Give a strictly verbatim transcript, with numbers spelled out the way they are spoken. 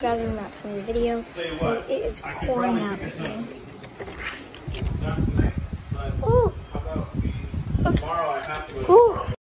guys are about to see the video. So it is pouring out this thing. Ooh. Okay. Ooh.